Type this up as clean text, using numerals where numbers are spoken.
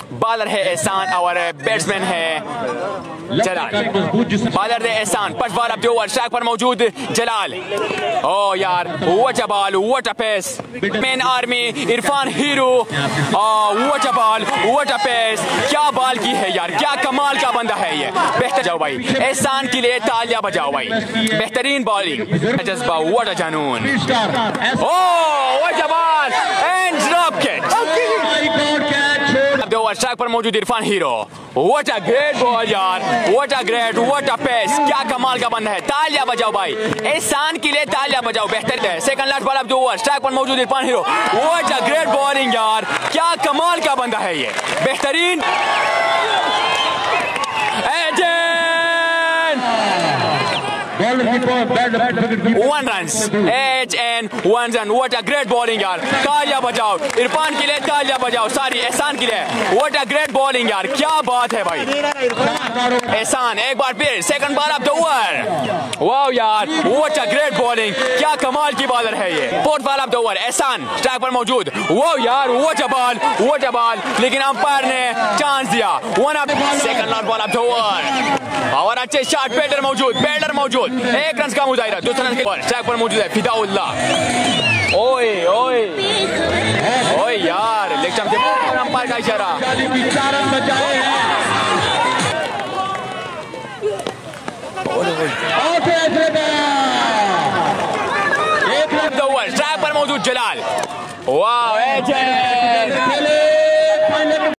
Bowler है एहसान और बैट्समैन है जलाल। बॉलर है Ehsan, first ball of the over, strike पर मौजूद जलाल। ओ यार, what a ball, what a pace, man army Irfan hero, what a ball, what a pace, क्या बॉल की है यार, क्या कमाल का बंदा है ये। बेहतर जाओ भाई, एहसान के लिए तालियां बजाओ भाई, बेहतरीन बॉलिंग, जज्बा, व्हाट अ जनून। Oh what a ball and drop kick. Strike पर मौजूद Irfan hero, what a great ball यार, what a great, what a pace, क्या कमाल का बंदा है। तालियां बजाओ भाई, एहसान के लिए तालियां बजाओ, बेहतर है। Second last ball of the over, strike पर मौजूद Irfan hero, what a great bowling यार, क्या कमाल का बंदा है ये, बेहतरीन। 1 runs, 8 and 1 run, what a great bowling यार, तालियां बजाओ इरफान के लिए, तालियां बजाओ, सारी एहसान के लिए, what a great bowling यार, क्या बात है भाई। एहसान एक बार फिर, second ball of the over, wow यार, what a great bowling, क्या कमाल की बॉलर है ये। Fourth ball of the over, Ehsan strike पर मौजूद, वाओ यार, what a ball, what a ball, लेकिन अंपायर ने चांस दिया। One of second last ball of the over, और अच्छे शॉट, बैटर मौजूद, 1 रन का मुजाहिरा, दूसरे रन के ऊपर स्ट्राइक पर मौजूद है फिदाउल्लाह। ओए ओए ओए यार, लेग स्टंप के ऊपर अंपायर का इशारा। स्ट्राइक पर मौजूद जलाल, वाह